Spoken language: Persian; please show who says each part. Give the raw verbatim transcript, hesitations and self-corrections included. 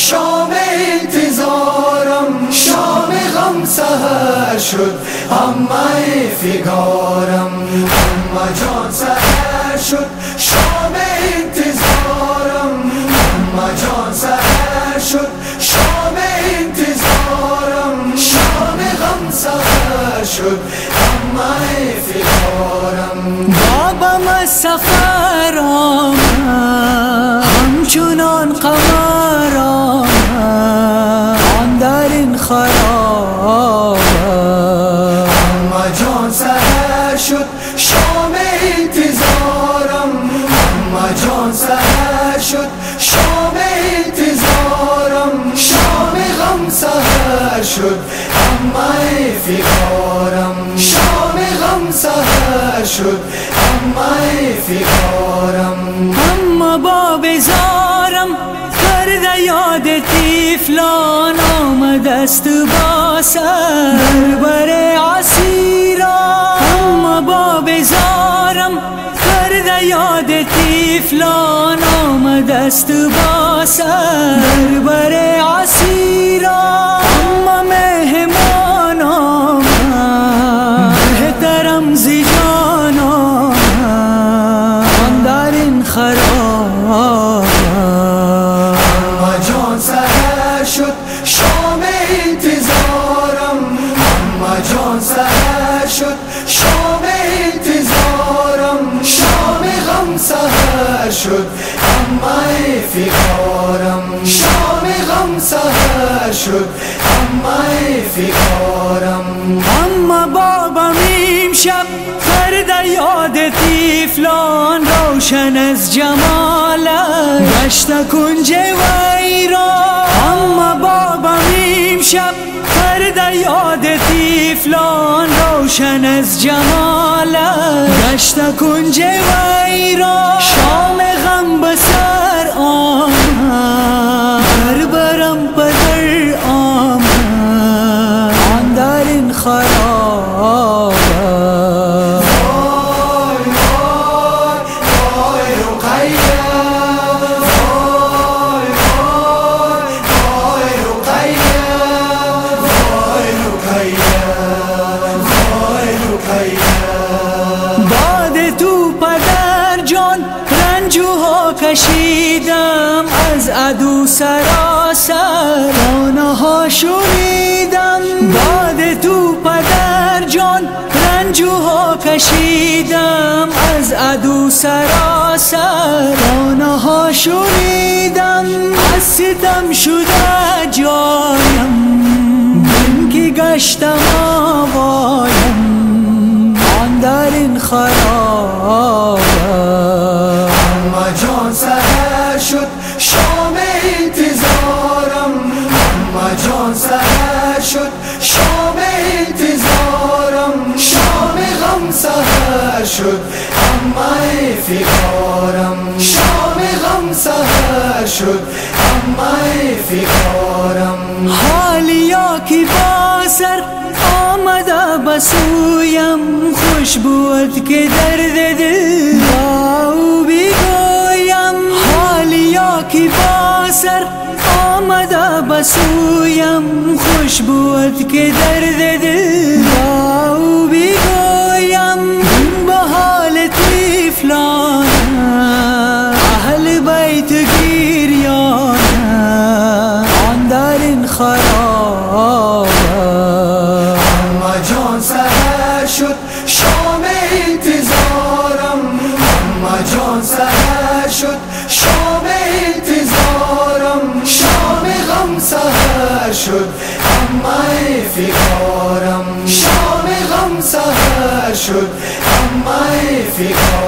Speaker 1: شام انتظارم، شام غم سحر شد امه فگارم. اما جان سحر شد شام انتظارم، اما جان سحر شد شام انتظارم. شام غم سحر شد امه فگارم.
Speaker 2: بابم از سفر آمد همچنان قمر آمد آن در این خراب.
Speaker 1: اما جان سحر شد شام انتظارم، اما جان سحر شد شام انتظارم. شام غم سحر شد امه فگارم، شام غم سحر شد امه فگارم.
Speaker 2: اما با بزارم کرده یاد طفلان آمد است با سر بر اسیران. اما با بزارم کرده یاد طفلان آمد است با سر بر اسیران. اما مهمان آمد بهترم ز جان آمد آن در این خراب.
Speaker 1: اما جان سحر شد شام انتظارم، اما جان سحر شد شام انتظارم. شام غم سحر شد امه فگارم، شام غم سحر شد امه فگارم.
Speaker 2: اما بابم امشب کرده یاد طفلان روشن از جمالت گشت کنج ویران. اما بابم امشب کرده یاد طفلان روشن از جمالت گشت کنج ویران. شام غم به سر آمد بر برم پدر آمد آن در این خراب.
Speaker 1: وای وای وای رقیه، وای وای وای رقیه، وای رقیه، وای رقیه.
Speaker 2: باد تو پدر جان رنجوها کشیدم از عدو سراسر آنها شنیدم. باد تو پدر جان رنجوها کشیدم از عدو سراسر آنها شنیدم. از ستم شده جایم من که گشتم آوایم آن در این خراب.
Speaker 1: اما جان سحر شد شام انتظارم، اما جان سحر شد شام انتظارم. شام غم سحر شد امه فگارم، شام غم سحر شد امه فگارم.
Speaker 2: حالیا که با سر آمده بسویم خوش بود که درد دل با او بگویم. حالیا که با سر آمده بسویم خوش بود که درد دل با او بگویم. به حال طفلان اهل بیت گریان آن در این خراب.
Speaker 1: اما جان سحر شد شام انتظارم، اما جان سحر شد شام انتظارم. شام غم سحر شد امه فگارم، شام غم سحر شد امه فگارم.